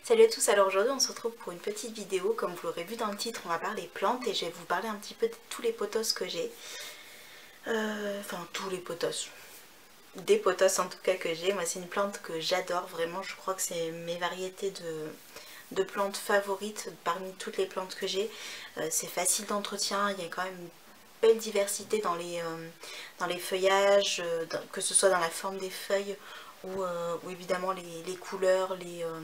Salut à tous, alors aujourd'hui on se retrouve pour une petite vidéo. Comme vous l'aurez vu dans le titre, on va parler plantes et je vais vous parler un petit peu de tous les potos que j'ai. Enfin tous les potos, des potos en tout cas que j'ai. Moi c'est une plante que j'adore vraiment, je crois que c'est mes variétés de plantes favorites parmi toutes les plantes que j'ai. C'est facile d'entretien, il y a quand même une belle diversité dans les feuillages, que ce soit dans la forme des feuilles ou évidemment les couleurs,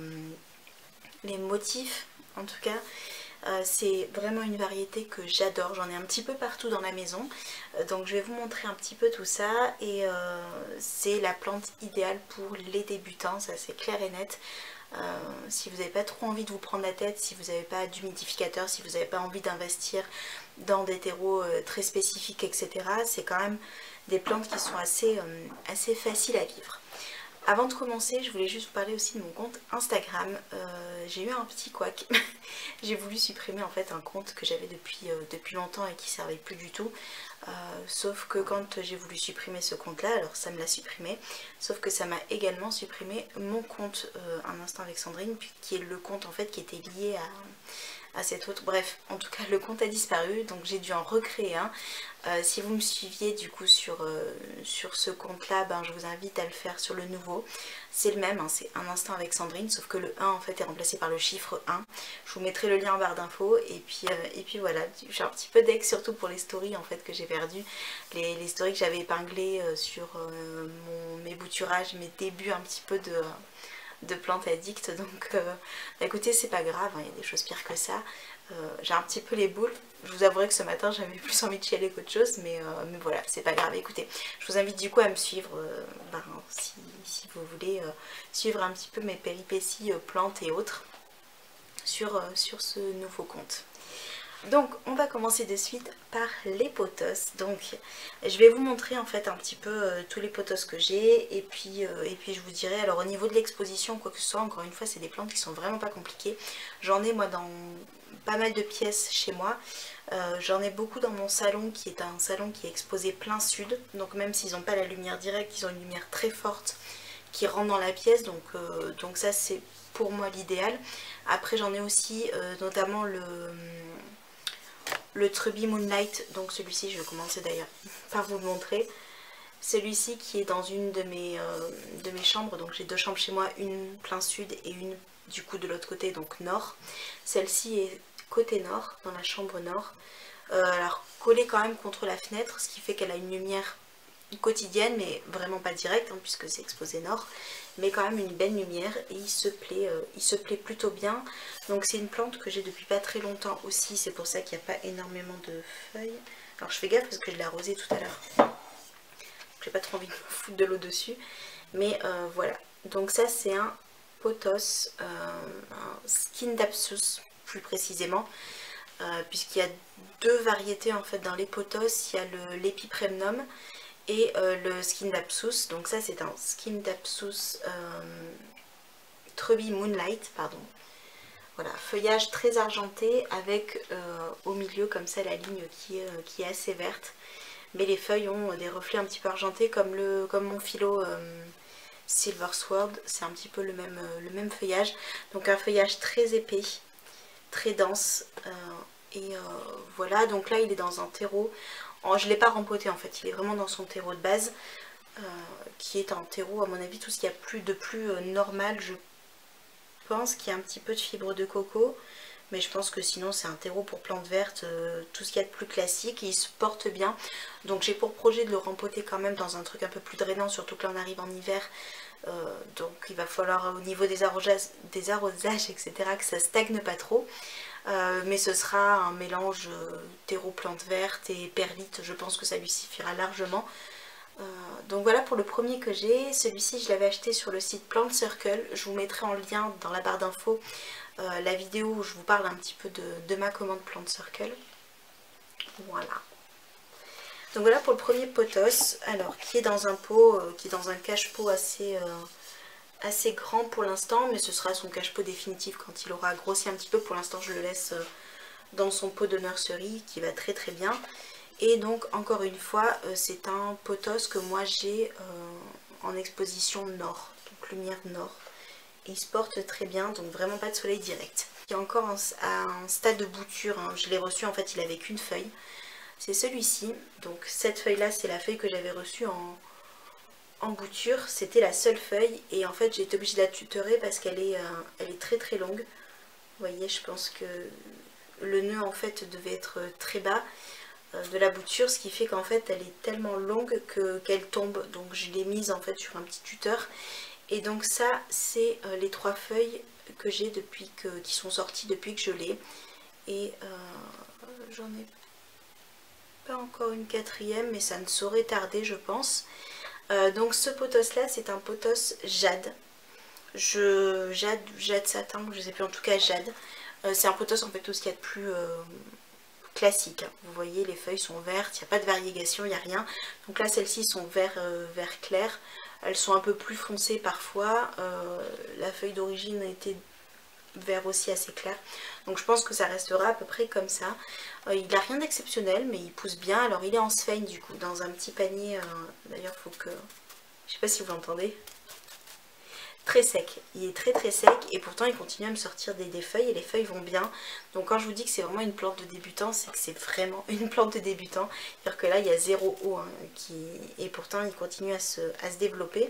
les motifs en tout cas. C'est vraiment une variété que j'adore, j'en ai un petit peu partout dans la maison, donc je vais vous montrer un petit peu tout ça et c'est la plante idéale pour les débutants, ça c'est clair et net. Si vous n'avez pas trop envie de vous prendre la tête, si vous n'avez pas d'humidificateur, si vous n'avez pas envie d'investir dans des terreaux très spécifiques, etc., c'est quand même des plantes qui sont assez faciles à vivre. Avant de commencer, je voulais juste vous parler aussi de mon compte Instagram. J'ai eu un petit couac. J'ai voulu supprimer en fait un compte que j'avais depuis longtemps et qui ne servait plus du tout. Sauf que quand j'ai voulu supprimer ce compte là, alors ça me l'a supprimé, sauf que ça m'a également supprimé mon compte Un Instant avec Sandrine, qui est le compte en fait qui était lié à cet autre. Bref, en tout cas le compte a disparu, donc j'ai dû en recréer un. Si vous me suiviez du coup sur ce compte là, ben, je vous invite à le faire sur le nouveau. C'est le même, hein, c'est Un Instant avec Sandrine, sauf que le 1 en fait est remplacé par le chiffre 1. Je vous mettrai le lien en barre d'infos et puis voilà, j'ai un petit peu d'ex surtout pour les stories en fait que j'ai perdues. Les stories que j'avais épinglées sur mes bouturages, mes débuts un petit peu de plantes addictes, donc écoutez, c'est pas grave, hein, il y a des choses pires que ça. J'ai un petit peu les boules, je vous avouerai que ce matin j'avais plus envie de chialer qu'autre chose, mais voilà, c'est pas grave. Écoutez, je vous invite du coup à me suivre, si vous voulez suivre un petit peu mes péripéties plantes et autres sur ce nouveau compte. Donc on va commencer de suite par les potos. Donc je vais vous montrer en fait un petit peu tous les potos que j'ai et puis je vous dirai. Alors au niveau de l'exposition, quoi que ce soit, encore une fois c'est des plantes qui sont vraiment pas compliquées. J'en ai moi dans pas mal de pièces chez moi. J'en ai beaucoup dans mon salon qui est un salon qui est exposé plein sud. Donc même s'ils n'ont pas la lumière directe, ils ont une lumière très forte qui rentre dans la pièce. Donc ça c'est pour moi l'idéal. Après j'en ai aussi notamment le Trubby Moonlight, donc celui-ci je vais commencer d'ailleurs par vous le montrer. Celui-ci qui est dans une de mes chambres, donc j'ai deux chambres chez moi, une plein sud et une du coup de l'autre côté, donc nord. Celle-ci est côté nord, dans la chambre nord, alors collée quand même contre la fenêtre, ce qui fait qu'elle a une lumière quotidienne mais vraiment pas directe hein, puisque c'est exposé nord, mais quand même une belle lumière et il se plaît plutôt bien. Donc c'est une plante que j'ai depuis pas très longtemps aussi, c'est pour ça qu'il n'y a pas énormément de feuilles. Alors je fais gaffe parce que je l'ai arrosé tout à l'heure, j'ai pas trop envie de me foutre de l'eau dessus, mais voilà. Donc ça c'est un potos, un Scindapsus plus précisément, puisqu'il y a deux variétés en fait dans les potos, il y a l'Epipremnum et le Scindapsus. Donc ça c'est un Scindapsus Trubby Moonlight, pardon. Voilà, feuillage très argenté avec au milieu comme ça la ligne qui est assez verte, mais les feuilles ont des reflets un petit peu argentés comme mon philo Silver Sword. C'est un petit peu le même feuillage, donc un feuillage très épais, très dense, voilà. Donc là il est dans un terreau, je ne l'ai pas rempoté en fait, il est vraiment dans son terreau de base, qui est un terreau à mon avis tout ce qu'il y a de plus normal. Je pense qu'il y a un petit peu de fibre de coco, mais je pense que sinon c'est un terreau pour plantes vertes, tout ce qu'il y a de plus classique, et il se porte bien. Donc j'ai pour projet de le rempoter quand même dans un truc un peu plus drainant, surtout que là on arrive en hiver, donc il va falloir au niveau des arrosages etc. que ça stagne pas trop. Mais ce sera un mélange terreau plantes vertes et perlite, je pense que ça lui suffira largement. Donc voilà pour le premier que j'ai. Celui-ci je l'avais acheté sur le site Plant Circle, je vous mettrai en lien dans la barre d'infos la vidéo où je vous parle un petit peu de ma commande Plant Circle. Voilà. Donc voilà pour le premier potos, alors qui est dans un pot, qui est dans un cache-pot assez grand pour l'instant, mais ce sera son cache-pot définitif quand il aura grossi un petit peu. Pour l'instant je le laisse dans son pot de nursery qui va très très bien. Et donc encore une fois c'est un potos que moi j'ai en exposition nord, donc lumière nord, et il se porte très bien, donc vraiment pas de soleil direct. Il est encore à un stade de bouture, hein. Je l'ai reçu, en fait il avait qu'une feuille. C'est celui-ci, donc cette feuille là c'est la feuille que j'avais reçue en bouture, c'était la seule feuille et en fait j'ai été obligée de la tutorer parce qu'elle est, elle est très très longue. Vous voyez, je pense que le nœud en fait devait être très bas de la bouture, ce qui fait qu'en fait elle est tellement longue qu'elle tombe, donc je l'ai mise en fait sur un petit tuteur. Et donc ça c'est les 3 feuilles que j'ai qui sont sorties depuis que je l'ai, et j'en ai pas encore une 4e, mais ça ne saurait tarder je pense. Donc ce potos là c'est un potos jade, jade satin, je sais plus, en tout cas jade. C'est un potos en fait tout ce qu'il y a de plus classique, hein. Vous voyez les feuilles sont vertes, il n'y a pas de variégation, il n'y a rien. Donc là celles-ci sont vert clair, elles sont un peu plus foncées parfois. La feuille d'origine était vert aussi assez clair, donc je pense que ça restera à peu près comme ça. Il n'a rien d'exceptionnel mais il pousse bien. Alors il est en sphène du coup dans un petit panier, d'ailleurs faut que, je sais pas si vous l'entendez, très sec, il est très très sec et pourtant il continue à me sortir des feuilles et les feuilles vont bien. Donc quand je vous dis que c'est vraiment une plante de débutant, c'est que c'est vraiment une plante de débutant, c'est-à-dire que là il y a 0 eau, hein, et pourtant il continue à se développer.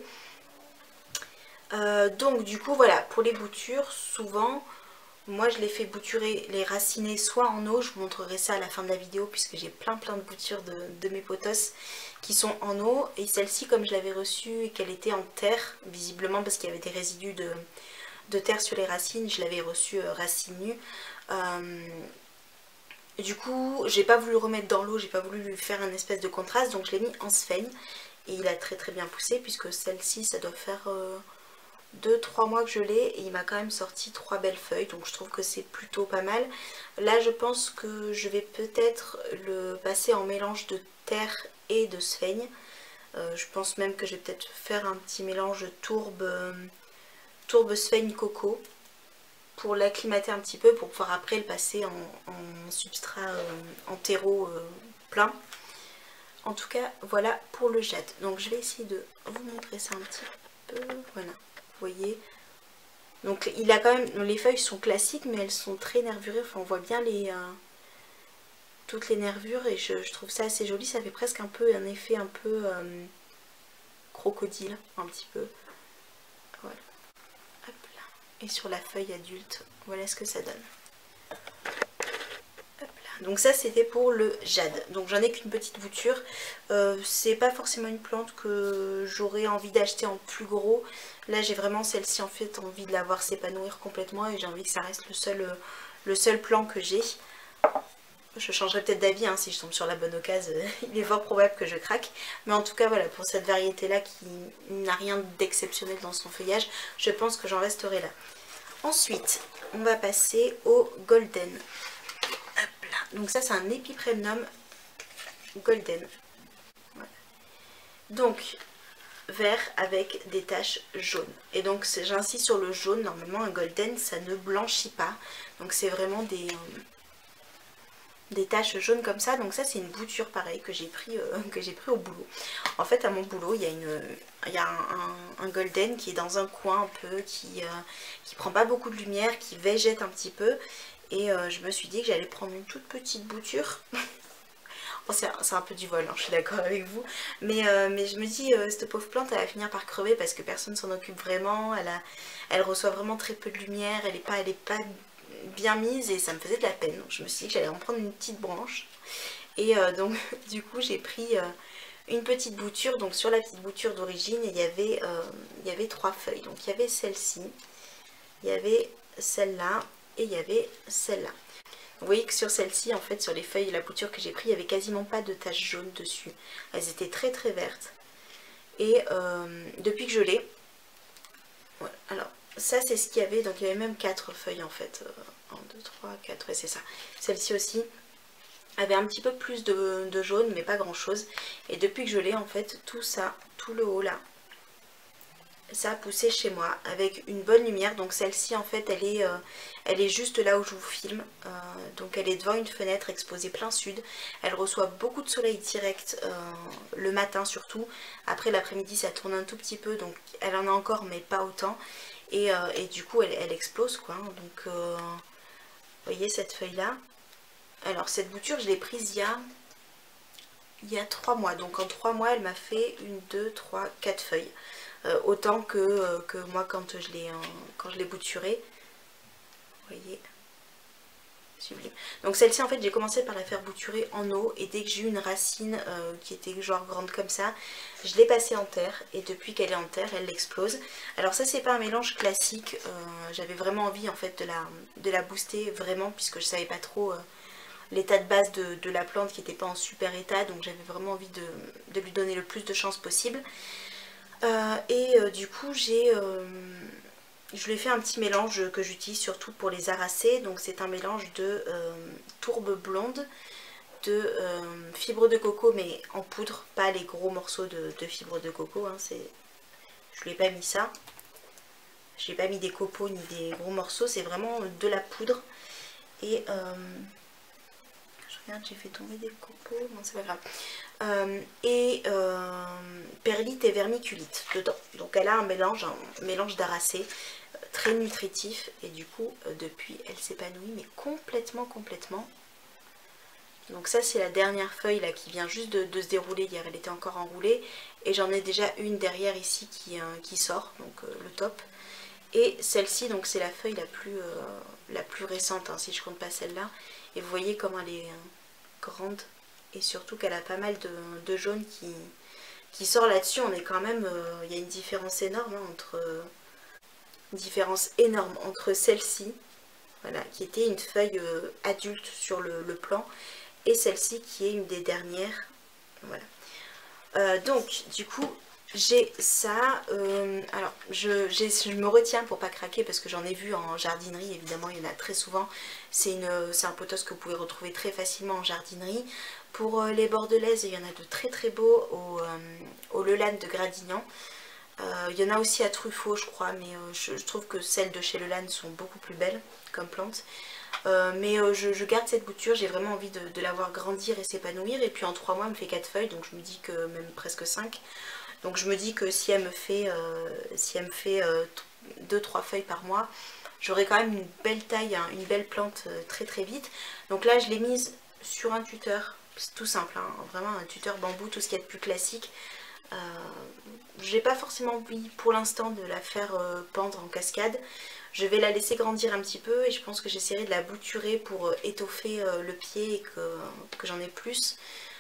Donc du coup voilà, pour les boutures, souvent moi je les fais bouturer, les raciner soit en eau, je vous montrerai ça à la fin de la vidéo puisque j'ai plein de boutures de mes potos qui sont en eau. Et celle-ci, comme je l'avais reçue et qu'elle était en terre, visiblement parce qu'il y avait des résidus de terre sur les racines, je l'avais reçue racine nue. Du coup j'ai pas voulu le remettre dans l'eau, j'ai pas voulu lui faire un espèce de contraste, donc je l'ai mis en sphène et il a très très bien poussé puisque celle-ci ça doit faire 2-3 mois que je l'ai et il m'a quand même sorti 3 belles feuilles, donc je trouve que c'est plutôt pas mal. Là je pense que je vais peut-être le passer en mélange de terre et de sphène. Je pense même que je vais peut-être faire un petit mélange tourbe sphène coco pour l'acclimater un petit peu, pour pouvoir après le passer en substrat en terreau plein. En tout cas voilà pour le jade. Donc je vais essayer de vous montrer ça un petit peu, voilà. Vous voyez, donc il a quand même, les feuilles sont classiques mais elles sont très nervurées, enfin on voit bien toutes les nervures et je trouve ça assez joli. Ça fait presque un peu un effet un peu crocodile, un petit peu, voilà. Hop là. Et sur la feuille adulte, voilà ce que ça donne. Donc ça c'était pour le jade. Donc j'en ai qu'une petite bouture. C'est pas forcément une plante que j'aurais envie d'acheter en plus gros. Là j'ai vraiment celle-ci en fait envie de la voir s'épanouir complètement et j'ai envie que ça reste le seul plant que j'ai. Je changerai peut-être d'avis hein, si je tombe sur la bonne occasion. Il est fort probable que je craque. Mais en tout cas voilà, pour cette variété là qui n'a rien d'exceptionnel dans son feuillage, je pense que j'en resterai là. Ensuite on va passer au golden. Donc ça c'est un Epipremnum golden. Voilà. Donc vert avec des taches jaunes. Et donc j'insiste sur le jaune, normalement un golden ça ne blanchit pas. Donc c'est vraiment des taches jaunes comme ça. Donc ça c'est une bouture pareil que j'ai pris au boulot. En fait à mon boulot il y a un golden qui est dans un coin un peu, qui prend pas beaucoup de lumière, qui végète un petit peu. Et je me suis dit que j'allais prendre une toute petite bouture. Bon, c'est un peu du vol, hein, je suis d'accord avec vous. Mais je me dis, cette pauvre plante, elle va finir par crever parce que personne s'en occupe vraiment. Elle reçoit vraiment très peu de lumière. Elle est pas bien mise et ça me faisait de la peine. Donc je me suis dit que j'allais en prendre une petite branche. Et donc du coup, j'ai pris une petite bouture. Donc sur la petite bouture d'origine, il y avait 3 feuilles. Donc il y avait celle-ci, il y avait celle-là. Et il y avait celle-là. Vous voyez que sur celle-ci, en fait, sur les feuilles et la bouture que j'ai pris, il n'y avait quasiment pas de taches jaunes dessus. Elles étaient très très vertes. Et depuis que je l'ai, voilà. Alors ça c'est ce qu'il y avait, donc il y avait même 4 feuilles en fait. 1, 2, 3, 4, ouais c'est ça. Celle-ci aussi avait un petit peu plus de jaune, mais pas grand chose. Et depuis que je l'ai, en fait, tout ça, tout le haut là, ça a poussé chez moi avec une bonne lumière. Donc celle-ci en fait elle est juste là où je vous filme, donc elle est devant une fenêtre exposée plein sud. Elle reçoit beaucoup de soleil direct le matin surtout. Après l'après-midi ça tourne un tout petit peu, donc elle en a encore mais pas autant. et du coup elle explose quoi. Donc vous voyez cette feuille là. Alors cette bouture je l'ai prise il y a 3 mois, donc en 3 mois elle m'a fait 1, 2, 3, 4 feuilles. Autant que moi quand je l'ai bouturée. Vous voyez, sublime. Donc celle-ci en fait j'ai commencé par la faire bouturer en eau, et dès que j'ai eu une racine qui était genre grande comme ça, je l'ai passée en terre, et depuis qu'elle est en terre elle explose. Alors ça c'est pas un mélange classique, j'avais vraiment envie en fait de la booster vraiment, puisque je savais pas trop l'état de base de la plante qui n'était pas en super état, donc j'avais vraiment envie de lui donner le plus de chance possible. Du coup je lui ai fait un petit mélange que j'utilise surtout pour les aracées. Donc c'est un mélange de tourbe blonde, de fibres de coco mais en poudre, pas les gros morceaux de fibres de coco, hein, je lui ai pas mis ça, je lui ai pas mis des copeaux ni des gros morceaux, c'est vraiment de la poudre. Et je regarde, j'ai fait tomber des copeaux, non c'est pas grave. Perlite et vermiculite dedans, donc elle a un mélange d'aracées très nutritif, et du coup depuis elle s'épanouit mais complètement. Donc ça c'est la dernière feuille là qui vient juste de se dérouler, hier elle était encore enroulée, et j'en ai déjà une derrière ici qui sort, donc le top. Et celle-ci donc c'est la feuille la plus récente, hein, si je compte pas celle-là, et vous voyez comment elle est grande, et surtout qu'elle a pas mal de jaune qui sort là-dessus. On est quand même, il y a une différence énorme hein, entre celle-ci, voilà, qui était une feuille adulte sur le plan, et celle-ci qui est une des dernières, voilà. Donc du coup j'ai ça, alors je me retiens pour pas craquer parce que j'en ai vu en jardinerie, évidemment il y en a très souvent, c'est un pothos que vous pouvez retrouver très facilement en jardinerie. Pour les bordelaises, il y en a de très beaux au Lelanne de Gradignan. Il y en a aussi à Truffaut je crois, mais je trouve que celles de chez Lelanne sont beaucoup plus belles comme plantes. Je garde cette bouture, j'ai vraiment envie de la voir grandir et s'épanouir, et puis en 3 mois elle me fait 4 feuilles, donc je me dis que même presque 5. Donc je me dis que si elle me fait 2-3 feuilles par mois, j'aurai quand même une belle taille, hein, une belle plante très vite. Donc là je l'ai mise sur un tuteur, c'est tout simple, hein, vraiment un tuteur bambou, tout ce qu'il y a de plus classique. J'ai pas forcément envie pour l'instant de la faire pendre en cascade. Je vais la laisser grandir un petit peu, et je pense que j'essaierai de la bouturer pour étoffer le pied et que j'en ai plus.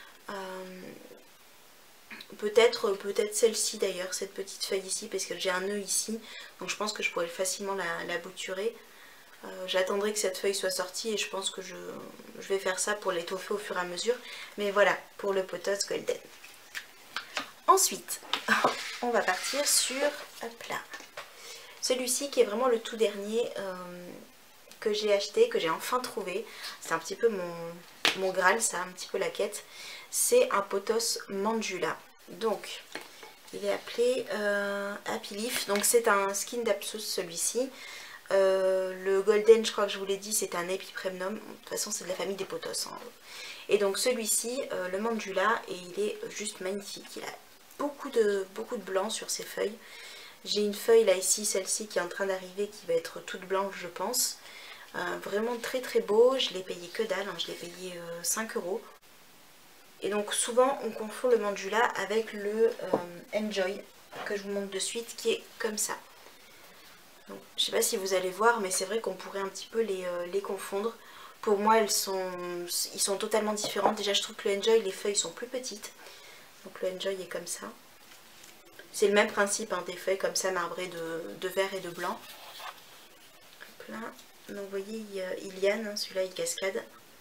Peut-être celle-ci d'ailleurs, cette petite feuille ici, parce que j'ai un nœud ici, donc je pense que je pourrais facilement la bouturer. J'attendrai que cette feuille soit sortie, et je pense que je vais faire ça pour l'étoffer au fur et à mesure. Mais voilà pour le pothos golden. Ensuite, on va partir sur, hop là, celui-ci qui est vraiment le tout dernier que j'ai acheté, que j'ai enfin trouvé. C'est un petit peu mon Graal, ça, un petit peu la quête. C'est un pothos Mandula. Donc, il est appelé Happy Leaf. Donc, c'est un skin d'Apsus celui-ci. Le golden, je crois que je vous l'ai dit, c'est un Epipremnum. De toute façon, c'est de la famille des pothos. Hein. Et donc, celui-ci, le Mandula, et il est juste magnifique. Il a beaucoup de blanc sur ses feuilles. J'ai une feuille là ici, celle-ci qui est en train d'arriver, qui va être toute blanche je pense. Vraiment très beau, je l'ai payé que dalle, hein. Je l'ai payé 5 €. Et donc souvent on confond le Mandula avec le Enjoy, que je vous montre de suite, qui est comme ça. Donc, je sais pas si vous allez voir, mais c'est vrai qu'on pourrait un petit peu les confondre. Pour moi ils sont totalement différents. Déjà je trouve que le Enjoy, les feuilles sont plus petites. Donc le Enjoy est comme ça. C'est le même principe, hein, des feuilles comme ça marbrées de vert et de blanc. Hop là. Donc vous voyez, Iliane, hein, celui-là il cascade.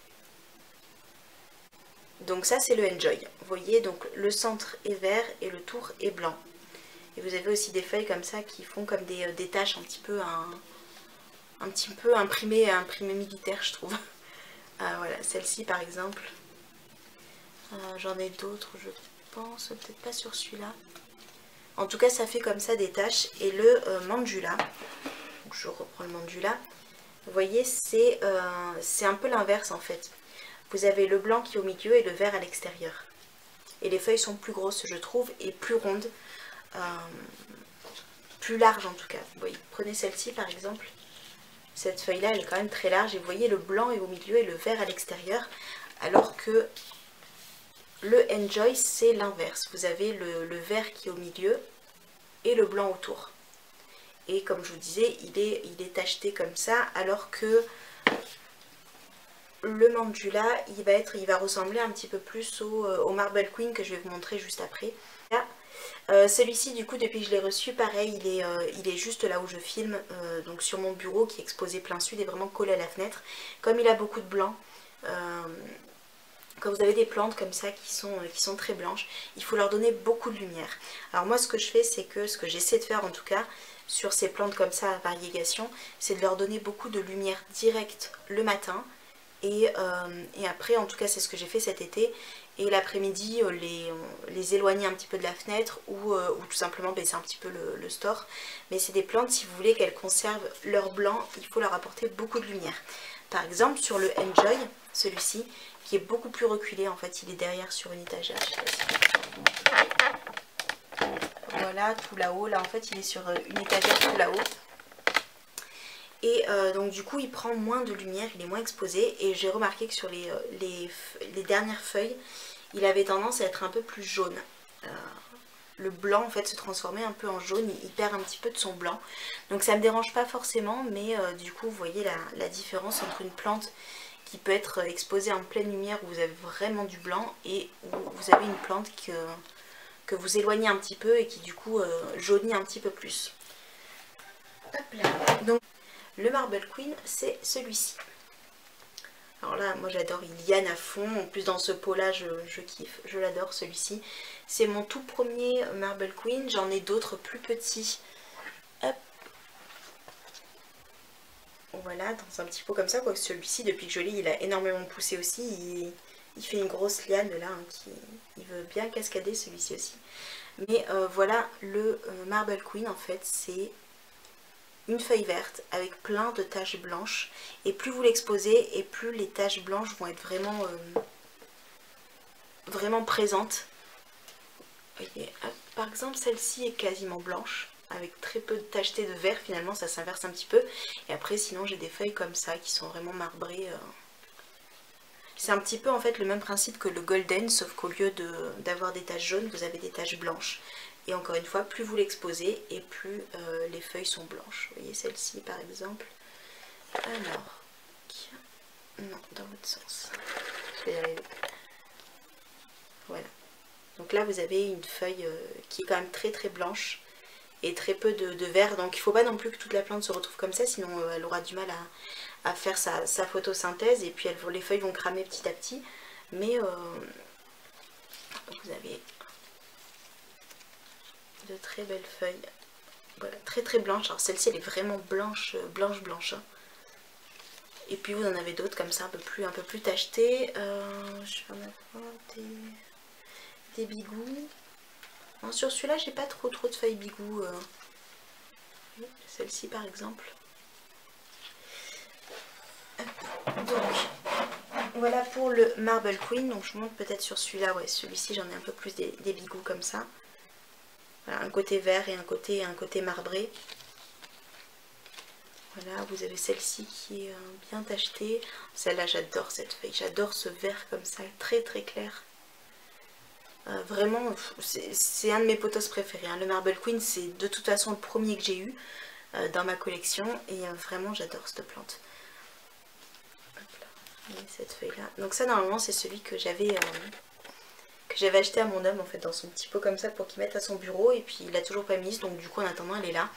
Donc ça c'est le Enjoy. Vous voyez, donc le centre est vert et le tour est blanc. Et vous avez aussi des feuilles comme ça qui font comme des taches un petit peu imprimées militaire je trouve. Voilà, celle-ci par exemple. J'en ai d'autres je pense, peut-être pas sur celui-là. En tout cas ça fait comme ça des taches. Et le Mandula, donc je reprends le Mandula, vous voyez c'est un peu l'inverse en fait. Vous avez le blanc qui est au milieu et le vert à l'extérieur. Et les feuilles sont plus grosses je trouve, et plus rondes. plus large en tout cas. Vous voyez, prenez celle-ci par exemple. Cette feuille-là, elle est quand même très large. Et vous voyez, le blanc est au milieu et le vert à l'extérieur. Alors que le Enjoy, c'est l'inverse. Vous avez le vert qui est au milieu et le blanc autour. Et comme je vous disais, il est tacheté comme ça, alors que le Mandula, il va ressembler un petit peu plus au Marble Queen que je vais vous montrer juste après. Celui-ci, du coup, depuis que je l'ai reçu, pareil, il est juste là où je filme, donc sur mon bureau qui est exposé plein sud et vraiment collé à la fenêtre. Comme il a beaucoup de blanc, quand vous avez des plantes comme ça qui sont très blanches, il faut leur donner beaucoup de lumière. Alors moi, ce que je fais, c'est que ce que j'essaie de faire en tout cas, sur ces plantes comme ça à variégation, c'est de leur donner beaucoup de lumière directe le matin. Et après, en tout cas, c'est ce que j'ai fait cet été. Et l'après-midi, les éloigner un petit peu de la fenêtre ou tout simplement baisser un petit peu le store. Mais c'est des plantes, si vous voulez qu'elles conservent leur blanc, il faut leur apporter beaucoup de lumière. Par exemple, sur le Enjoy, celui-ci, qui est beaucoup plus reculé, en fait, il est derrière sur une étagère. Je sais pas si... Voilà, tout là-haut. Là, en fait, il est sur une étagère tout là-haut. Et donc du coup il prend moins de lumière, il est moins exposé. Et j'ai remarqué que sur les dernières feuilles, il avait tendance à être un peu plus jaune. Le blanc en fait se transformait un peu en jaune, il perd un petit peu de son blanc. Donc ça ne me dérange pas forcément, mais du coup vous voyez la différence entre une plante qui peut être exposée en pleine lumière où vous avez vraiment du blanc et où vous avez une plante que vous éloignez un petit peu et qui du coup jaunit un petit peu plus. Hop là. Donc le Marble Queen, c'est celui-ci. Alors là, moi j'adore Iliane à fond. En plus dans ce pot là, je kiffe. Je l'adore celui-ci. C'est mon tout premier Marble Queen. J'en ai d'autres plus petits. Hop. Voilà, dans un petit pot comme ça. Quoique celui-ci, depuis que je l'ai, il a énormément poussé aussi. Il fait une grosse liane là. Il veut bien cascader celui-ci aussi. Mais voilà, le Marble Queen en fait, c'est une feuille verte avec plein de taches blanches, et plus vous l'exposez et plus les taches blanches vont être vraiment présentes. Vous voyez, hop, par exemple celle-ci est quasiment blanche avec très peu de tacheté de vert, finalement ça s'inverse un petit peu. Et après sinon j'ai des feuilles comme ça qui sont vraiment marbrées. C'est un petit peu en fait le même principe que le golden, sauf qu'au lieu d'avoir des taches jaunes, vous avez des taches blanches. Et encore une fois, plus vous l'exposez et plus les feuilles sont blanches. Vous voyez celle-ci par exemple. Alors, non, dans l'autre sens. Je vais y arriver. Voilà. Donc là, vous avez une feuille qui est quand même très très blanche et très peu de vert. Donc il ne faut pas non plus que toute la plante se retrouve comme ça, sinon elle aura du mal à faire sa photosynthèse et puis les feuilles vont cramer petit à petit. Mais vous avez de très belles feuilles, voilà, très très blanches. Alors celle-ci elle est vraiment blanche, blanche. Hein. Et puis vous en avez d'autres comme ça un peu plus tachetées. Je vais en avoir des bigous. Bon, sur celui-là j'ai pas trop de feuilles bigous. Celle-ci par exemple. Donc voilà pour le Marble Queen. Donc je vous montre peut-être sur celui-là. Ouais, celui-ci j'en ai un peu plus des bigous comme ça. Voilà, un côté vert et un côté marbré. Voilà, vous avez celle-ci qui est bien tachetée. Celle-là, j'adore cette feuille. J'adore ce vert comme ça, très très clair. Vraiment, c'est un de mes potos préférés. Hein. Le Marble Queen, c'est de toute façon le premier que j'ai eu dans ma collection. Et vraiment, j'adore cette plante. Hop là, vous voyez cette feuille-là. Donc ça, normalement, c'est celui que j'avais acheté à mon homme en fait dans son petit pot comme ça pour qu'il mette à son bureau, et puis il l'a toujours pas mise, donc du coup en attendant elle est là.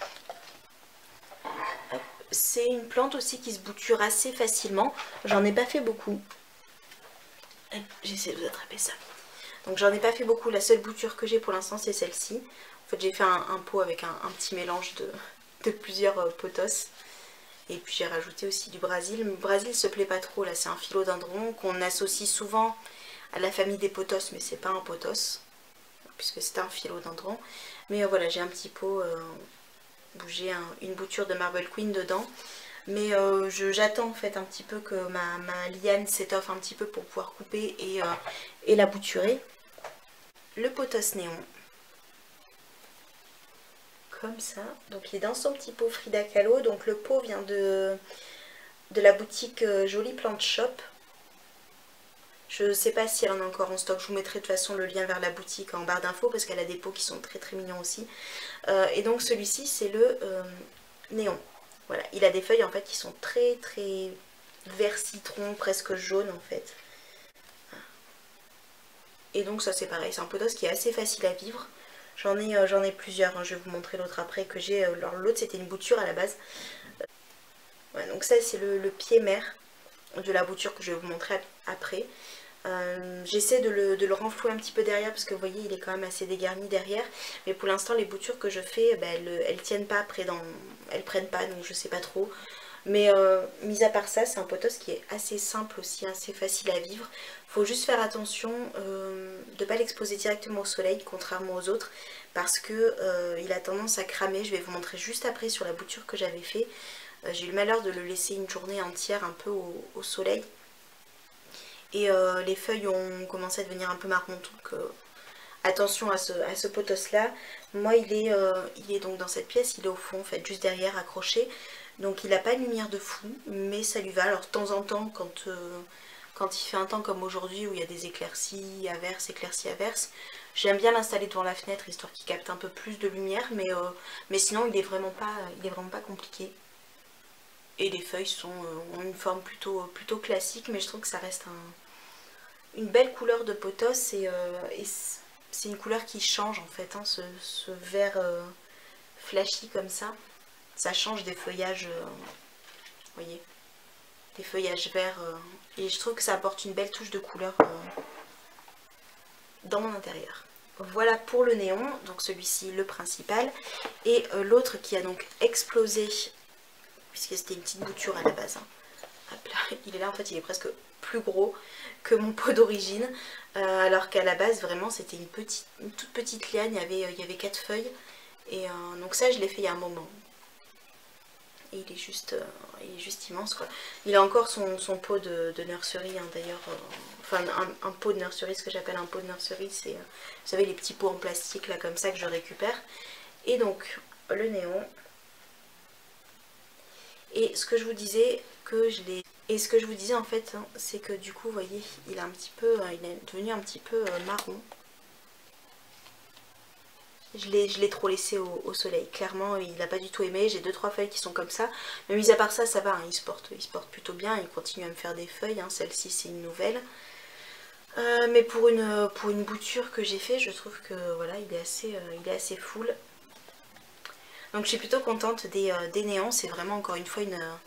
C'est une plante aussi qui se bouture assez facilement, j'en ai pas fait beaucoup. J'essaie de vous attraper ça. Donc j'en ai pas fait beaucoup, la seule bouture que j'ai pour l'instant c'est celle-ci. En fait j'ai fait un pot avec un petit mélange de plusieurs potos. Et puis j'ai rajouté aussi du Brésil. Le Brésil se plaît pas trop, là c'est un philodendron qu'on associe souvent à la famille des potos, mais c'est pas un potos puisque c'est un philodendron. Mais voilà, j'ai un petit pot où j'ai une bouture de Marble Queen dedans. Mais j'attends en fait un petit peu que ma liane s'étoffe un petit peu pour pouvoir couper et la bouturer. Le potos néon, comme ça. Donc il est dans son petit pot Frida Kahlo. Donc le pot vient de la boutique Jolie Plant Shop. Je ne sais pas si elle en a encore en stock, je vous mettrai de toute façon le lien vers la boutique en barre d'infos parce qu'elle a des pots qui sont très très mignons aussi. Et donc celui-ci c'est le néon. Voilà, il a des feuilles en fait qui sont très très vert citron, presque jaune en fait. Et donc ça c'est pareil, c'est un potos qui est assez facile à vivre. J'en ai plusieurs, hein. Je vais vous montrer l'autre après que j'ai. L'autre c'était une bouture à la base. Ouais, donc ça c'est le pied mère de la bouture que je vais vous montrer après. J'essaie de le renflouer un petit peu derrière parce que vous voyez il est quand même assez dégarni derrière. Mais pour l'instant les boutures que je fais, elles tiennent pas après elles prennent pas, donc je sais pas trop. Mais mis à part ça, c'est un potos qui est assez simple aussi, assez facile à vivre. Faut juste faire attention de ne pas l'exposer directement au soleil, contrairement aux autres, parce que il a tendance à cramer. Je vais vous montrer juste après sur la bouture que j'avais fait. J'ai eu le malheur de le laisser une journée entière un peu au soleil. Et les feuilles ont commencé à devenir un peu marron, donc attention à ce potos là. Moi il est donc dans cette pièce, il est au fond en fait, juste derrière accroché. Donc il n'a pas une lumière de fou, mais ça lui va. Alors de temps en temps, quand il fait un temps comme aujourd'hui où il y a des éclaircies, averses, j'aime bien l'installer devant la fenêtre histoire qu'il capte un peu plus de lumière, mais sinon il est vraiment pas compliqué. Et les feuilles ont une forme plutôt classique, mais je trouve que ça reste une belle couleur de potos et c'est une couleur qui change en fait, hein, ce vert flashy comme ça. Ça change des feuillages, vous voyez, des feuillages verts. Et je trouve que ça apporte une belle touche de couleur dans mon intérieur. Voilà pour le néon, donc celui-ci le principal. Et l'autre qui a donc explosé, puisque c'était une petite bouture à la base. Hein. Hop là, il est là, en fait il est presque plus gros que mon pot d'origine. Alors qu'à la base vraiment c'était une toute petite liane, il y avait 4 feuilles. Et donc ça je l'ai fait il y a un moment. Et il est juste immense quoi. Il a encore son pot de nursery hein, d'ailleurs. Enfin un pot de nursery, ce que j'appelle un pot de nursery, c'est vous savez les petits pots en plastique là comme ça que je récupère. Et donc le néon. Et ce que je vous disais en fait, hein, c'est que du coup, vous voyez, il est devenu un petit peu marron. Je l'ai trop laissé au soleil. Clairement, il n'a pas du tout aimé. J'ai 2-3 feuilles qui sont comme ça. Mais mis à part ça, ça va. Hein, il se porte plutôt bien. Il continue à me faire des feuilles. Hein. Celle-ci, c'est une nouvelle. Mais pour une bouture que j'ai fait, je trouve que voilà, il est assez full. Donc je suis plutôt contente des néons. C'est vraiment encore une fois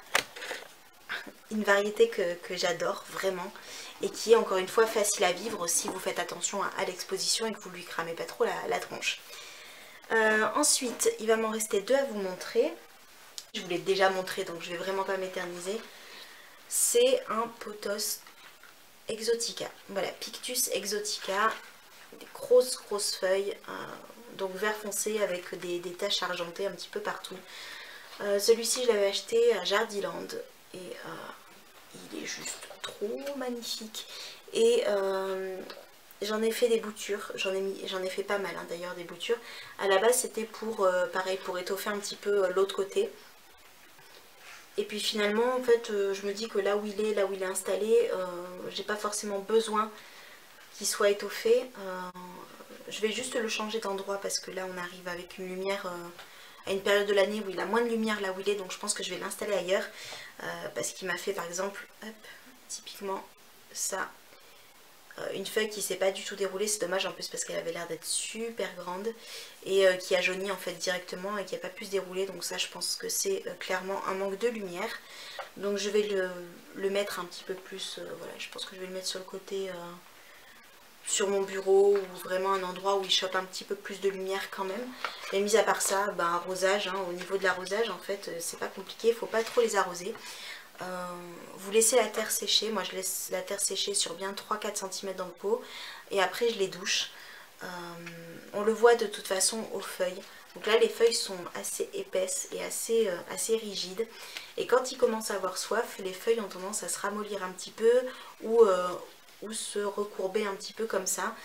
une variété que j'adore vraiment. Et qui est encore une fois facile à vivre si vous faites attention à l'exposition et que vous lui cramez pas trop la tronche. Ensuite, il va m'en rester 2 à vous montrer. Je vous l'ai déjà montré, donc je vais vraiment pas m'éterniser. C'est un potos exotica. Voilà, Pictus exotica. Des grosses feuilles, donc vert foncé avec des taches argentées un petit peu partout. Celui-ci, je l'avais acheté à Jardiland et il est juste trop magnifique. Et j'en ai fait des boutures, j'en ai fait pas mal hein, d'ailleurs des boutures. À la base c'était pareil, pour étoffer un petit peu l'autre côté. Et puis finalement en fait je me dis que là où il est installé, j'ai pas forcément besoin qu'il soit étoffé. Je vais juste le changer d'endroit parce que là on arrive avec une lumière à une période de l'année où il a moins de lumière là où il est, donc je pense que je vais l'installer ailleurs. Parce qu'il m'a fait par exemple, hop, typiquement ça. Une feuille qui s'est pas du tout déroulée, c'est dommage en plus parce qu'elle avait l'air d'être super grande et qui a jauni en fait directement et qui n'a pas pu se dérouler, donc ça je pense que c'est clairement un manque de lumière. Donc je vais le mettre un petit peu plus, voilà, je pense que je vais le mettre sur le côté, sur mon bureau ou vraiment un endroit où il chope un petit peu plus de lumière quand même. Et mis à part ça, arrosage, hein, au niveau de l'arrosage en fait c'est pas compliqué, il faut pas trop les arroser. Vous laissez la terre sécher, moi je laisse la terre sécher sur bien 3-4 cm dans le pot et après je les douche. On le voit de toute façon aux feuilles, donc là les feuilles sont assez épaisses et assez rigides et quand il commence à avoir soif, les feuilles ont tendance à se ramollir un petit peu ou se recourber un petit peu comme ça.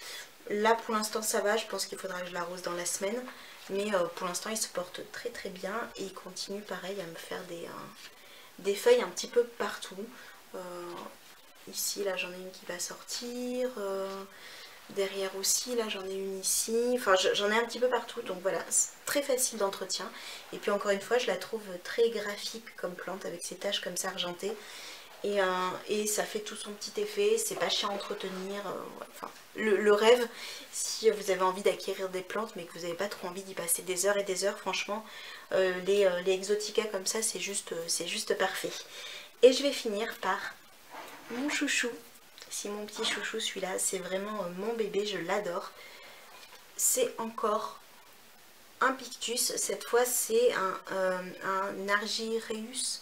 Là pour l'instant ça va, je pense qu'il faudra que je l'arrose dans la semaine. Mais pour l'instant il se porte très très bien et il continue pareil à me faire des feuilles un petit peu partout. Ici là j'en ai une qui va sortir, derrière aussi là j'en ai une ici, enfin j'en ai un petit peu partout, donc voilà, c'est très facile d'entretien. Et puis encore une fois je la trouve très graphique comme plante avec ses taches comme ça argentées. Et ça fait tout son petit effet, c'est pas chiant à entretenir, enfin, le rêve, si vous avez envie d'acquérir des plantes mais que vous n'avez pas trop envie d'y passer des heures et des heures, franchement, les Exotica comme ça c'est juste parfait. Et je vais finir par mon chouchou, si mon petit chouchou celui-là, c'est vraiment mon bébé, je l'adore. C'est encore un pictus, cette fois c'est un Argyraeus.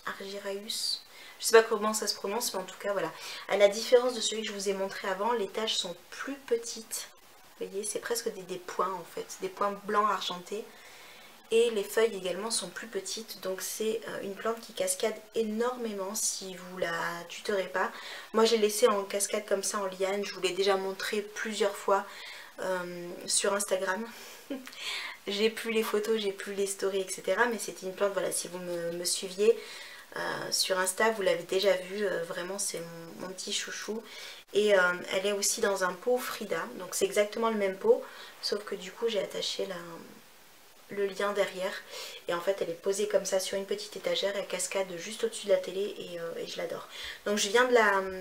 Je sais pas comment ça se prononce, mais en tout cas voilà. À la différence de celui que je vous ai montré avant, les taches sont plus petites. Vous voyez, c'est presque des points en fait, des points blancs argentés. Et les feuilles également sont plus petites, donc c'est une plante qui cascade énormément si vous la tutorez pas. Moi j'ai laissé en cascade comme ça en liane, je vous l'ai déjà montré plusieurs fois sur Instagram. J'ai plus les photos, j'ai plus les stories, etc. Mais c'était une plante, voilà, si vous me suiviez sur Insta, vous l'avez déjà vu, vraiment c'est mon petit chouchou. Et elle est aussi dans un pot Frida, donc c'est exactement le même pot, sauf que du coup j'ai attaché le lien derrière. Et en fait elle est posée comme ça sur une petite étagère, elle cascade juste au-dessus de la télé et je l'adore. Donc je viens de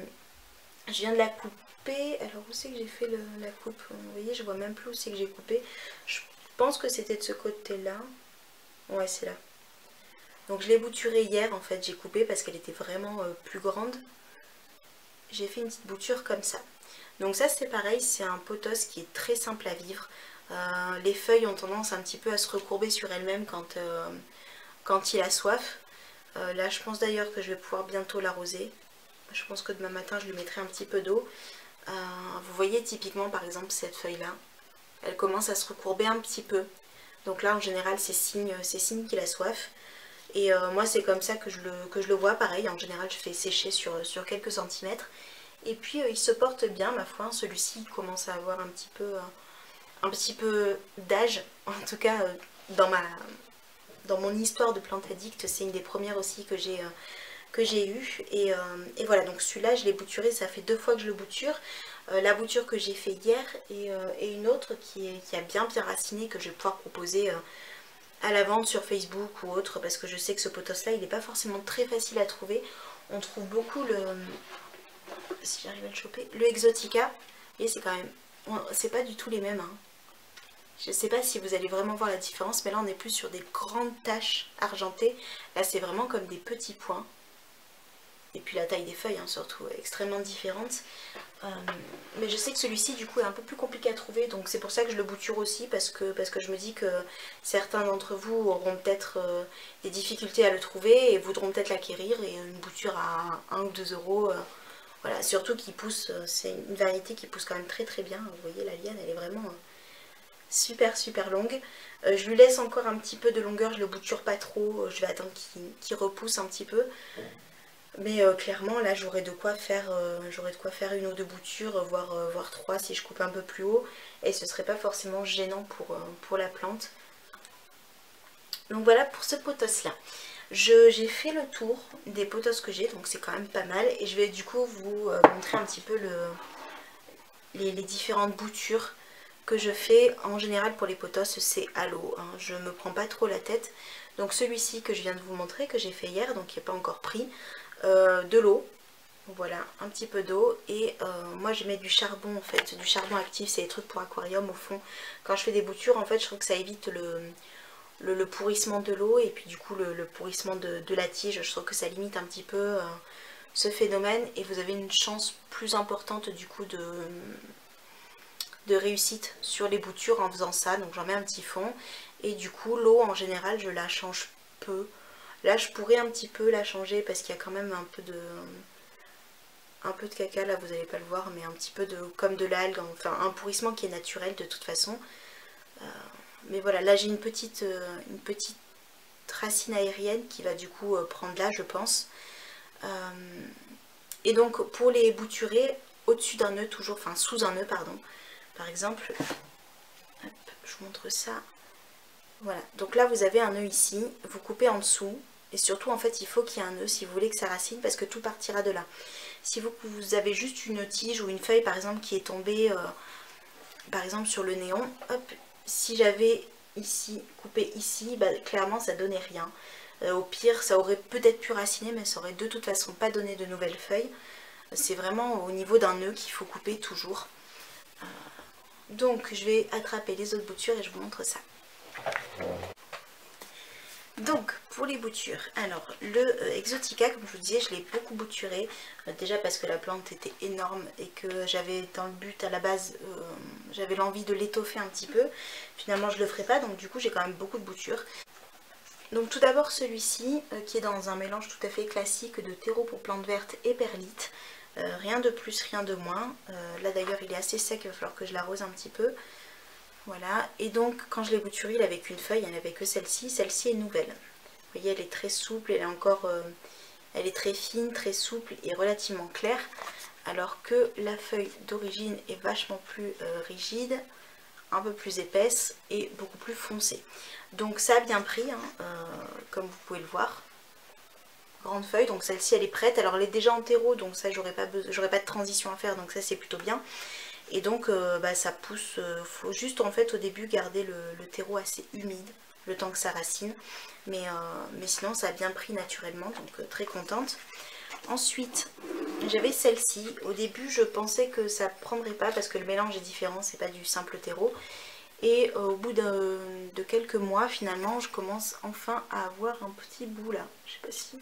la couper. Alors où c'est que j'ai fait la coupe? Vous voyez, je vois même plus où c'est que j'ai coupé. Je pense que c'était de ce côté-là. Ouais, c'est là. Donc je l'ai bouturée hier, en fait, j'ai coupé parce qu'elle était vraiment plus grande. J'ai fait une petite bouture comme ça. Donc ça c'est pareil, c'est un pothos qui est très simple à vivre. Les feuilles ont tendance un petit peu à se recourber sur elles-mêmes quand il a soif. Là je pense d'ailleurs que je vais pouvoir bientôt l'arroser. Je pense que demain matin je lui mettrai un petit peu d'eau. Vous voyez typiquement par exemple cette feuille là, elle commence à se recourber un petit peu. Donc là en général c'est signe qu'il a soif. Et moi c'est comme ça que je le vois, pareil en général je fais sécher sur quelques centimètres. Et puis il se porte bien ma foi, celui-ci commence à avoir un petit peu d'âge, en tout cas dans mon histoire de plante addict, c'est une des premières aussi que j'ai eu. Et voilà, donc celui-là je l'ai bouturé, ça fait 2 fois que je le bouture. La bouture que j'ai fait hier et une autre qui a bien raciné, que je vais pouvoir proposer à la vente sur Facebook ou autre, parce que je sais que ce pothos là il n'est pas forcément très facile à trouver. On trouve beaucoup si j'arrive à le choper, le Exotica, et c'est quand même, c'est pas du tout les mêmes, hein. Je sais pas si vous allez vraiment voir la différence, mais là on est plus sur des grandes taches argentées, là c'est vraiment comme des petits points. Et puis la taille des feuilles hein, surtout extrêmement différente. Mais je sais que celui-ci du coup est un peu plus compliqué à trouver, donc c'est pour ça que je le bouture aussi, parce que je me dis que certains d'entre vous auront peut-être des difficultés à le trouver et voudront peut-être l'acquérir, et une bouture à 1 ou 2 euros, voilà, surtout qu'il pousse, c'est une variété qui pousse quand même très très bien. Vous voyez la liane elle est vraiment super longue. Je lui laisse encore un petit peu de longueur, je le bouture pas trop, je vais attendre qu'il repousse un petit peu. Mais clairement là j'aurais de quoi faire une ou deux boutures, voire 3 si je coupe un peu plus haut, et ce serait pas forcément gênant pour la plante. Donc voilà pour ce pothos là. J'ai fait le tour des pothos que j'ai, donc c'est quand même pas mal, et je vais du coup vous montrer un petit peu les différentes boutures que je fais. En général pour les pothos c'est à l'eau, hein. Je me prends pas trop la tête. Donc celui-ci que je viens de vous montrer, que j'ai fait hier, donc qui n'est pas encore pris, de l'eau, voilà, un petit peu d'eau, et moi je mets du charbon en fait, du charbon actif, c'est des trucs pour aquarium au fond. Quand je fais des boutures en fait je trouve que ça évite le pourrissement de l'eau, et puis du coup le pourrissement de la tige, je trouve que ça limite un petit peu ce phénomène, et vous avez une chance plus importante du coup de réussite sur les boutures en faisant ça. Donc j'en mets un petit fond, et du coup l'eau en général je la change peu. Là je pourrais un petit peu la changer parce qu'il y a quand même un peu de caca, là vous n'allez pas le voir, mais un petit peu comme de l'algue, enfin un pourrissement qui est naturel de toute façon. Mais voilà, là j'ai une petite racine aérienne qui va du coup prendre là je pense. Et donc pour les bouturer au-dessus d'un nœud toujours, enfin sous un nœud pardon, Par exemple, hop, je vous montre ça. Voilà, donc là vous avez un nœud ici, vous coupez en dessous. Et surtout en fait il faut qu'il y ait un nœud si vous voulez que ça racine parce que tout partira de là. Si vous avez juste une tige ou une feuille par exemple qui est tombée par exemple sur le néon, hop, si j'avais ici coupé ici, bah, clairement ça donnait rien. Au pire ça aurait peut-être pu raciner mais ça aurait de toute façon pas donné de nouvelles feuilles. C'est vraiment au niveau d'un nœud qu'il faut couper toujours. Donc je vais attraper les autres boutures et je vous montre ça. Donc pour les boutures, alors le Exotica comme je vous disais je l'ai beaucoup bouturé, déjà parce que la plante était énorme et que j'avais dans le but à la base, j'avais l'envie de l'étoffer un petit peu, finalement je le ferai pas donc du coup j'ai quand même beaucoup de boutures. Donc tout d'abord celui-ci qui est dans un mélange tout à fait classique de terreau pour plantes vertes et perlite, rien de plus rien de moins, là d'ailleurs il est assez sec, il va falloir que je l'arrose un petit peu. Voilà, et donc quand je l'ai bouturé, il n'avait qu'une feuille, il n'y avait que celle-ci. Celle-ci est nouvelle. Vous voyez, elle est très souple, elle est encore, elle est très fine, très souple et relativement claire. Alors que la feuille d'origine est vachement plus rigide, un peu plus épaisse et beaucoup plus foncée. Donc ça a bien pris, hein, comme vous pouvez le voir. Grande feuille, donc celle-ci elle est prête. Alors elle est déjà en terreau, donc ça j'aurais pas de transition à faire, donc ça c'est plutôt bien. Et donc bah, ça pousse, faut juste en fait au début garder le terreau assez humide, le temps que ça racine. Mais sinon ça a bien pris naturellement, donc très contente. Ensuite, j'avais celle-ci. Au début je pensais que ça prendrait pas parce que le mélange est différent, c'est pas du simple terreau. Et au bout de quelques mois, finalement, je commence enfin à avoir un petit bout là. Je sais pas si...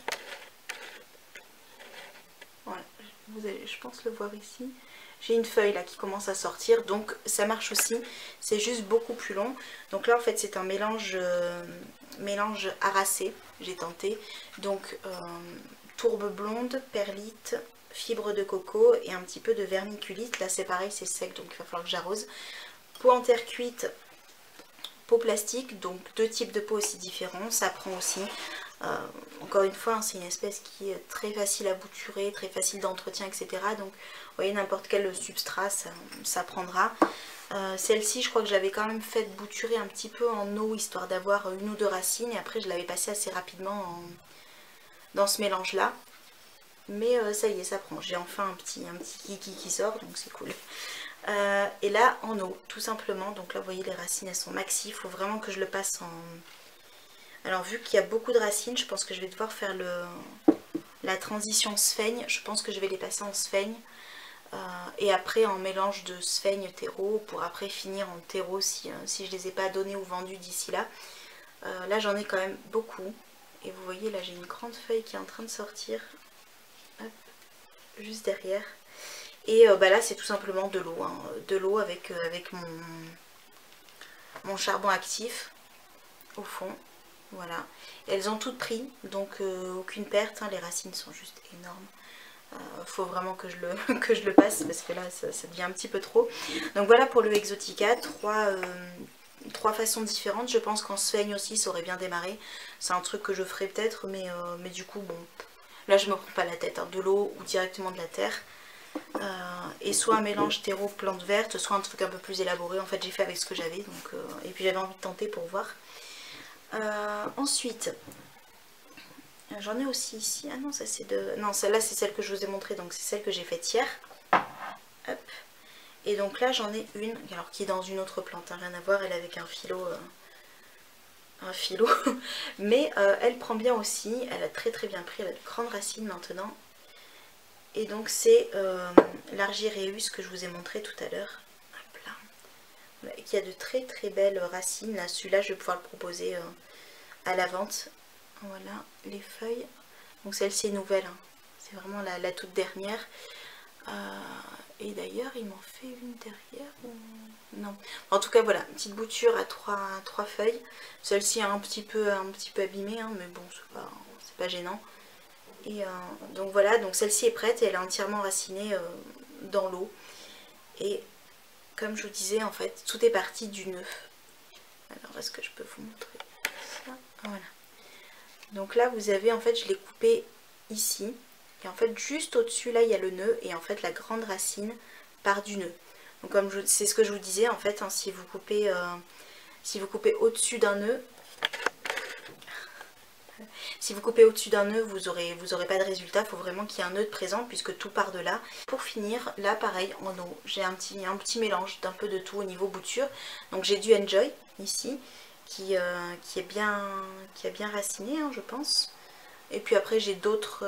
Voilà, vous allez, je pense, le voir ici. J'ai une feuille là qui commence à sortir, donc ça marche aussi. C'est juste beaucoup plus long. Donc là, en fait, c'est un mélange harassé. J'ai tenté. Donc, tourbe blonde, perlite, fibre de coco et un petit peu de vermiculite. Là, c'est pareil, c'est sec, donc il va falloir que j'arrose. Peau en terre cuite, peau plastique, donc deux types de peau aussi différents. Ça prend aussi. Encore une fois, hein, c'est une espèce qui est très facile à bouturer, très facile d'entretien, etc. Donc, vous voyez, n'importe quel substrat, ça prendra. Celle-ci, je crois que je l'avais quand même fait bouturer un petit peu en eau, histoire d'avoir une ou deux racines. Et après, je l'avais passé assez rapidement dans ce mélange-là. Mais ça y est, ça prend. J'ai enfin un petit kiki qui sort, donc c'est cool. Et là, en eau, tout simplement. Donc là, vous voyez, les racines, elles sont maxi. Il faut vraiment que je le passe en... Alors vu qu'il y a beaucoup de racines, je pense que je vais devoir faire la transition sphaigne. Je pense que je vais les passer en sphaigne. Et après en mélange de sphaigne terreau pour après finir en terreau si je les ai pas donnés ou vendus d'ici là. Là j'en ai quand même beaucoup. Et vous voyez là j'ai une grande feuille qui est en train de sortir. Hop, juste derrière. Et bah là c'est tout simplement de l'eau. Hein. De l'eau avec mon charbon actif au fond. Voilà, et elles ont toutes pris, donc aucune perte, hein, les racines sont juste énormes. Faut vraiment que je le passe parce que là ça devient un petit peu trop. Donc voilà pour le Exotica, trois façons différentes. Je pense qu'en sphaigne aussi ça aurait bien démarré. C'est un truc que je ferai peut-être, mais du coup bon, là je me prends pas la tête, hein, de l'eau ou directement de la terre. Et soit un mélange terreau plante verte, soit un truc un peu plus élaboré. En fait j'ai fait avec ce que j'avais, donc et puis j'avais envie de tenter pour voir. Ensuite, j'en ai aussi ici. Ah non, ça c'est de... Non, celle-là c'est celle que je vous ai montrée, donc c'est celle que j'ai faite hier. Hop. Et donc là j'en ai une, alors qui est dans une autre plante, hein, rien à voir, elle est avec un philo. Mais elle prend bien aussi, elle a très bien pris, elle a de grandes racines maintenant. Et donc c'est l'Argyreus que je vous ai montré tout à l'heure. Qui a de très belles racines. Là, celui-là, je vais pouvoir le proposer à la vente. Voilà, les feuilles. Donc celle-ci est nouvelle. Hein. C'est vraiment la toute dernière. Et d'ailleurs, il m'en fait une derrière ou... Non. En tout cas, voilà, une petite bouture à trois feuilles. Celle-ci est un petit peu abîmée, hein, mais bon, c'est pas gênant. Et donc voilà, donc celle-ci est prête et elle est entièrement racinée dans l'eau. Et comme je vous disais, en fait, tout est parti du nœud. Alors, est-ce que je peux vous montrer ça? Voilà. Donc là, vous avez, en fait, je l'ai coupé ici. Et en fait, juste au-dessus, là, il y a le nœud. Et en fait, la grande racine part du nœud. Donc comme c'est ce que je vous disais en fait, hein, si vous coupez au-dessus d'un nœud, vous aurez pas de résultat. Il faut vraiment qu'il y ait un nœud de présent puisque tout part de là. Pour finir, là pareil, en haut, j'ai un petit mélange d'un peu de tout au niveau bouture. Donc j'ai du Enjoy ici qui est bien raciné, hein, je pense. Et puis après j'ai d'autres...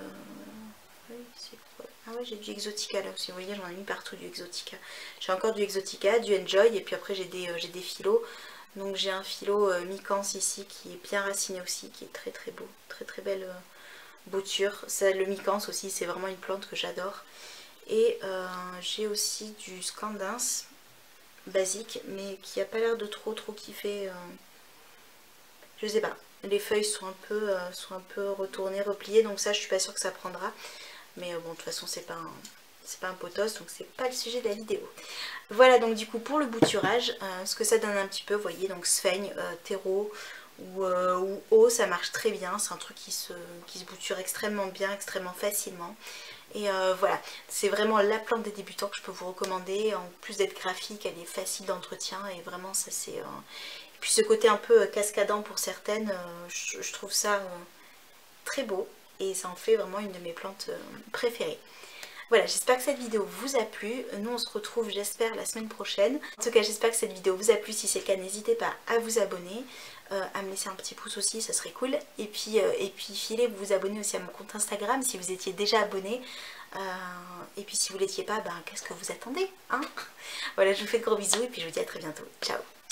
Ah ouais, j'ai du Exotica là aussi, vous voyez, j'en ai mis partout du Exotica. J'ai encore du Exotica, du Enjoy, et puis après j'ai des filos. Donc j'ai un filo Mi-Canse ici qui est bien raciné aussi, qui est très très beau, très très belle bouture. Ça, le Mi-Canse aussi, c'est vraiment une plante que j'adore. Et j'ai aussi du Scandens basique, mais qui a pas l'air de trop kiffer. Je sais pas, les feuilles sont un peu retournées, repliées, donc ça je suis pas sûre que ça prendra. Mais bon, de toute façon, c'est pas un potos, donc c'est pas le sujet de la vidéo. Voilà donc du coup pour le bouturage, ce que ça donne un petit peu, vous voyez, donc sphaigne, terreau ou eau, ça marche très bien. C'est un truc qui se bouture extrêmement bien, extrêmement facilement. Et voilà, c'est vraiment la plante des débutants que je peux vous recommander. En plus d'être graphique, elle est facile d'entretien et vraiment ça c'est... Et puis ce côté un peu cascadant pour certaines, je trouve ça très beau. Et ça en fait vraiment une de mes plantes préférées. Voilà, j'espère que cette vidéo vous a plu. Nous on se retrouve, j'espère, la semaine prochaine. En tout cas, j'espère que cette vidéo vous a plu. Si c'est le cas, n'hésitez pas à vous abonner, à me laisser un petit pouce aussi, ça serait cool. Et puis filez, vous abonnez aussi à mon compte Instagram si vous étiez déjà abonné. Et puis si vous ne l'étiez pas, ben, qu'est-ce que vous attendez, hein? Voilà, je vous fais de gros bisous et puis je vous dis à très bientôt. Ciao!